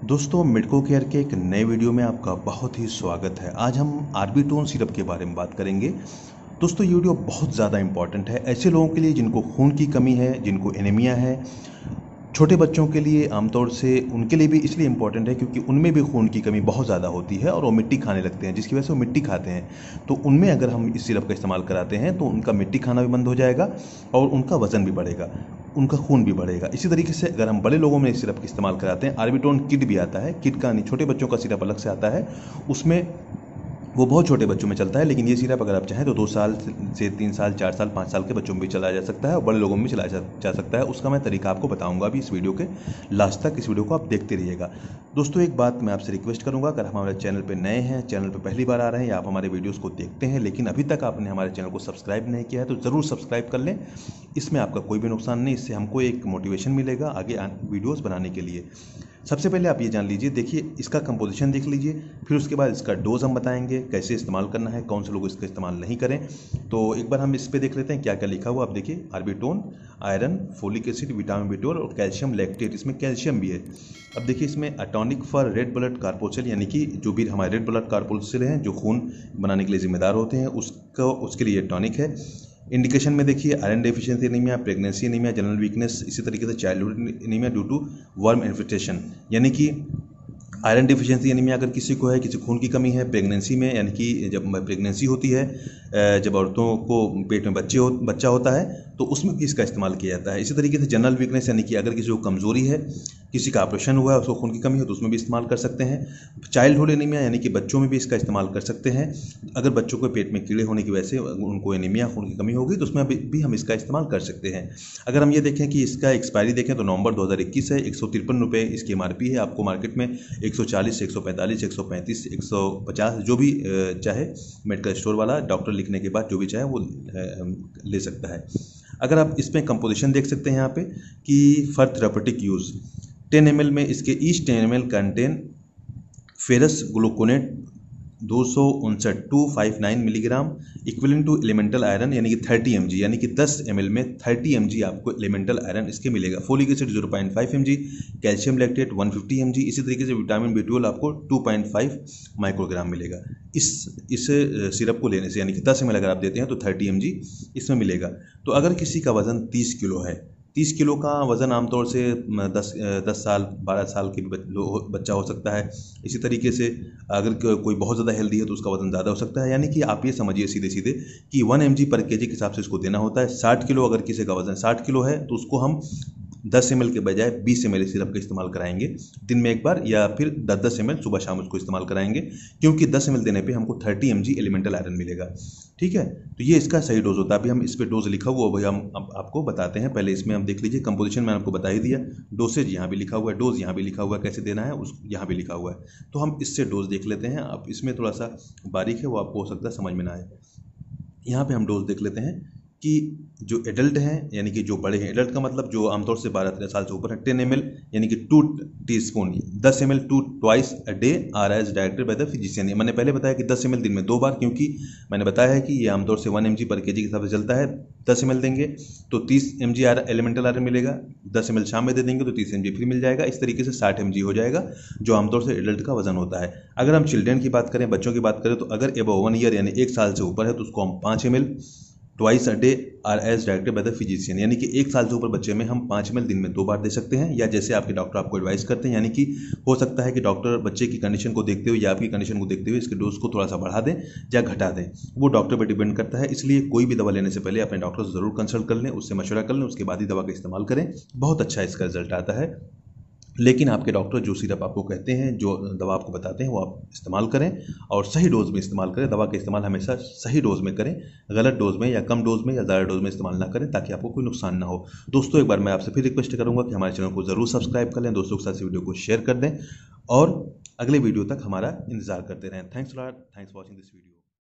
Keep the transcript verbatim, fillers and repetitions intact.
दोस्तों मेडको केयर के एक नए वीडियो में आपका बहुत ही स्वागत है। आज हम आर्बिटोन सिरप के बारे में बात करेंगे। दोस्तों ये वीडियो बहुत ज़्यादा इम्पॉर्टेंट है ऐसे लोगों के लिए जिनको खून की कमी है, जिनको एनीमिया है। छोटे बच्चों के लिए आमतौर से उनके लिए भी इसलिए इम्पॉर्टेंट है क्योंकि उनमें भी खून की कमी बहुत ज़्यादा होती है और वो मिट्टी खाने लगते हैं, जिसकी वजह से वो मिट्टी खाते हैं। तो उनमें अगर हम इस सिरप का इस्तेमाल कराते हैं तो उनका मिट्टी खाना भी बंद हो जाएगा और उनका वज़न भी बढ़ेगा, उनका खून भी बढ़ेगा। इसी तरीके से अगर हम बड़े लोगों में इस सिरप का इस्तेमाल कराते हैं, आर्बिटोन किड भी आता है, किड का नहीं, छोटे बच्चों का सिरप अलग से आता है, उसमें वो बहुत छोटे बच्चों में चलता है। लेकिन ये सिरप अगर आप चाहें तो दो साल से तीन साल, चार साल, पाँच साल के बच्चों में भी चलाया जा सकता है और बड़े लोगों में भी चलाया जा, जा सकता है। उसका मैं तरीका आपको बताऊंगा अभी इस वीडियो के लास्ट तक। इस वीडियो को आप देखते रहिएगा। दोस्तों एक बात मैं आपसे रिक्वेस्ट करूंगा, अगर हमारे चैनल पर नए हैं, चैनल पर पहली बार आ रहे हैं या आप हमारे वीडियोज़ को देखते हैं लेकिन अभी तक आपने हमारे चैनल को सब्सक्राइब नहीं किया है तो ज़रूर सब्सक्राइब कर लें। इसमें आपका कोई भी नुकसान नहीं, इससे हमको एक मोटिवेशन मिलेगा आगे वीडियोज़ बनाने के लिए। सबसे पहले आप ये जान लीजिए, देखिए इसका कंपोजिशन देख लीजिए, फिर उसके बाद इसका डोज हम बताएंगे कैसे इस्तेमाल करना है, कौन से लोग इसका इस्तेमाल नहीं करें। तो एक बार हम इस पे देख लेते हैं क्या क्या लिखा हुआ। आप देखिए, आर्बिटोन, iron, folic acid, vitamin B twelve और कैल्शियम लैक्टेट, इसमें कैल्शियम भी है। अब देखिए इसमें a tonic for red blood corpuscle, यानी कि जो भी हमारे रेड ब्लड कार्पोसेल हैं जो खून बनाने के लिए जिम्मेदार होते हैं, उसका उसके लिए टॉनिक है। इंडिकेशन में देखिए iron deficiency anaemia, pregnancy anaemia, general weakness, इसी तरीके से childhood anaemia due to worm infestation, यानी कि आयरन डिफिशिएंसी एनीमिया अगर किसी को है, किसी खून की कमी है, प्रेगनेंसी में, यानी कि जब प्रेगनेंसी होती है, जब औरतों को पेट में बच्चे हो बच्चा होता है तो उसमें भी इसका इस्तेमाल किया जाता है। इसी तरीके से जनरल वीकनेस, यानी कि अगर किसी को कमजोरी है, किसी का ऑपरेशन हुआ है, उसको खून की कमी है तो उसमें भी इस्तेमाल कर सकते हैं। चाइल्डहुड एनीमिया, यानी कि बच्चों में भी इसका इस्तेमाल कर सकते हैं। अगर बच्चों को पेट में कीड़े होने की वजह से उनको एनीमिया, खून की कमी होगी तो उसमें भी हम इसका इस्तेमाल कर सकते हैं। अगर हम ये देखें कि इसका एक्सपायरी देखें तो नवंबर दो हज़ार इक्कीस है, एक सौ तिरपन रुपये इसकी एम आर पी है। आपको मार्केट में एक सौ चालीस, एक सौ पैंतालीस, एक सौ पैंतीस, एक सौ पचास, जो भी चाहे मेडिकल स्टोर वाला डॉक्टर लिखने के बाद जो भी चाहे वो ले सकता है। अगर आप इसमें कंपोजिशन देख सकते हैं यहाँ पे कि for therapeutic use ten M L में इसके each ten M L contain ferrous gluconate दो सौ उनसठ two five nine milligram equivalent to elemental iron, यानी कि थर्टी एम जी, यानी कि दस एम एल में थर्टी एम जी आपको एलिमेंटल आयरन इसके मिलेगा। Folic acid zero point five M G, calcium lactate one fifty M G, इसी तरीके से विटामिन बी ट्वेल्व आपको टू पॉइंट फाइव माइक्रोग्राम मिलेगा। इस इस सिरप को लेने से, यानी कि दस एम एल अगर आप देते हैं तो थर्टी एम जी इसमें मिलेगा। तो अगर किसी का वजन तीस किलो है, तीस किलो का वज़न आमतौर से दस दस साल, बारह साल के भी बच्चा हो सकता है। इसी तरीके से अगर कोई बहुत ज़्यादा हेल्दी है तो उसका वज़न ज़्यादा हो सकता है। यानी कि आप ये समझिए सीधे सीधे कि वन एम जी पर के जी के हिसाब से इसको देना होता है। साठ किलो अगर किसी का वज़न साठ किलो है तो उसको हम दस एम एल के बजाय बीस एम एल सिरप का इस्तेमाल कराएंगे दिन में एक बार, या फिर दस दस एम एल सुबह शाम उसको इस्तेमाल कराएंगे, क्योंकि दस एम एल देने पे हमको thirty M G elemental iron मिलेगा। ठीक है, तो ये इसका सही डोज होता है। अभी हम इस पे डोज लिखा हुआ वही हम अब आपको बताते हैं। पहले इसमें हम देख लीजिए, कंपोजिशन मैंने आपको बता ही दिया, डोसेज यहाँ भी लिखा हुआ है, डोज यहाँ भी लिखा हुआ है, कैसे देना है उस यहाँ भी लिखा हुआ है। तो हम इससे डोज देख लेते हैं। अब इसमें थोड़ा सा बारीक है, वो आपको हो सकता है समझ में ना आए। यहाँ पे हम डोज देख लेते हैं कि जो एडल्ट हैं, यानी कि जो बड़े हैं, एडल्ट का मतलब जो आमतौर से बारह तेरह साल से ऊपर है, टेन एम एल, यानी कि टू टी स्पून, दस M L two twice a day or as directed by the physician. मैंने पहले बताया कि दस एम एल दिन में दो बार, क्योंकि मैंने बताया है कि ये आमतौर से वन एम जी पर के जी के हिसाब से चलता है। दस एम एल देंगे तो तीस एम जी एलिमेंटल आयरन मिलेगा, दस एम एल शाम में दे देंगे तो तीस एम जी फिर मिल जाएगा। इस तरीके से साठ एम जी हो जाएगा, जो आमतौर से एडल्ट का वजन होता है। अगर हम चिल्ड्रन की बात करें, बच्चों की बात करें, तो अगर एबव वन ईयर यानी एक साल से ऊपर है तो उसको हम पाँच M L twice a day or as directed by the physician, यानी कि एक साल से ऊपर बच्चे में हम पाँच एम एल दिन में दो बार दे सकते हैं, या जैसे आपके डॉक्टर आपको एडवाइस करते हैं। यानी कि हो सकता है कि डॉक्टर बच्चे की कंडीशन को देखते हुए या आपकी कंडीशन को देखते हुए इसके डोज को थोड़ा सा बढ़ा दें या घटा दें, वो डॉक्टर पर डिपेंड करता है। इसलिए कोई भी दवा लेने से पहले अपने डॉक्टर से ज़रूर कंसल्ट कर लें, उससे मशवरा कर लें, उसके बाद ही दवा का इस्तेमाल करें। बहुत अच्छा इसका रिजल्ट आता है। लेकिन आपके डॉक्टर जो सिरप आपको कहते हैं, जो दवा आपको बताते हैं, वो आप इस्तेमाल करें और सही डोज में इस्तेमाल करें। दवा का इस्तेमाल हमेशा सही डोज में करें, गलत डोज में या कम डोज में या ज़्यादा डोज में इस्तेमाल ना करें, ताकि आपको कोई नुकसान ना हो। दोस्तों एक बार मैं आपसे फिर रिक्वेस्ट करूँगा कि हमारे चैनल को ज़रूर सब्सक्राइब कर लें, दोस्तों के साथ इस वीडियो को शेयर कर दें और अगले वीडियो तक हमारा इंतजार करते रहें। Thanks lot, thanks for watching this video.